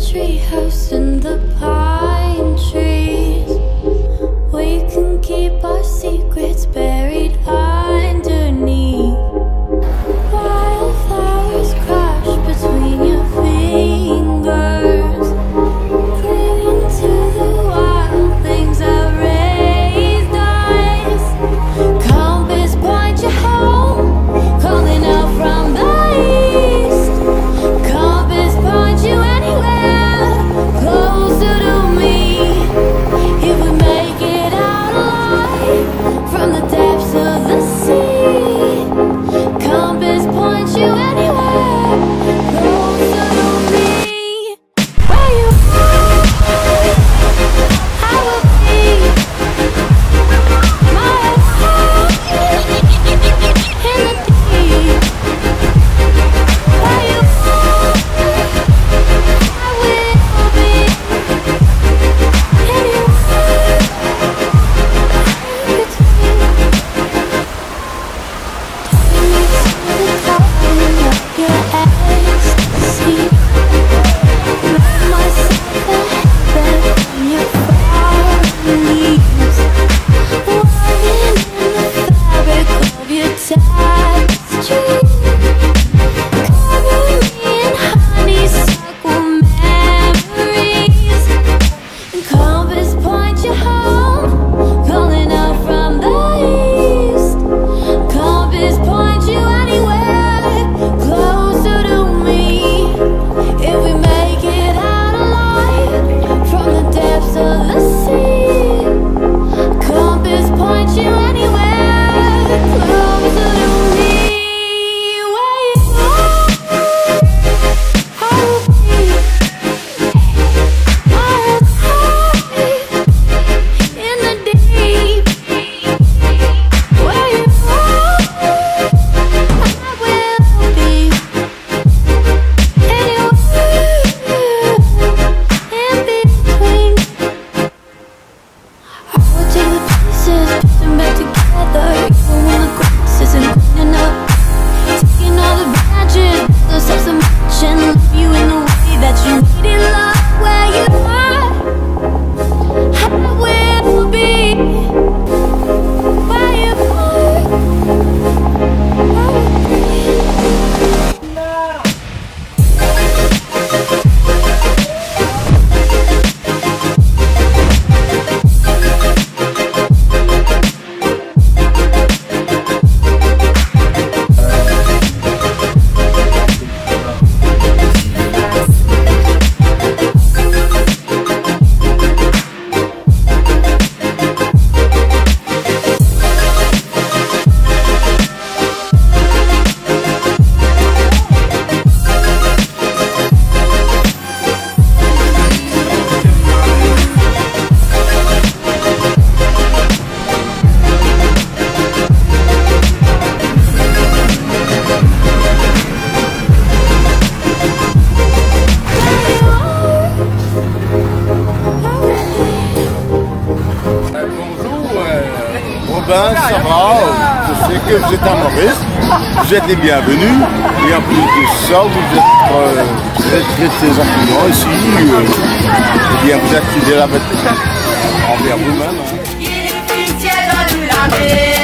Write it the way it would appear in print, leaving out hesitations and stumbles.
treehouse in the pine trees. We can keep our secrets buried underneath. Wildflowers crash between your fingers, clinging to the wild things that raised us. Compass point you home, calling out from the east. Compass point you anywhere closer to me. If we make it out alive from the depths of the sea, compass point you anywhere closer to me. Where you are, I will be. My heart in the deep. Where you are, I will be. Anywhere between. Take me to the calling of your ecstasy. Make myself a heaven from your fallen leaves. Woven in the fabric of your tapestry. Cover me in honeysuckle memories. And compass point you home, calling out from the east. Compass point you anywhere closer to me. If we make it out alive from the depths of the sea, compass point you anywhere closer to me. Where you are, I will be. My head's high in the deep. Where you are, I will be. Anywhere in between. I will take the pieces, put them back together. Even when the grass isn't green enough, taking all the branches, those steps of mention, leave you in the way that you needed love. Where you are, I will be. Where you are, I will be. Robin, Sarah, je sais que vous êtes à Maurice, vous êtes les bienvenus, et en plus de ça, vous êtes très gentiment ici, et bien vous êtes fidèles envers vous-même.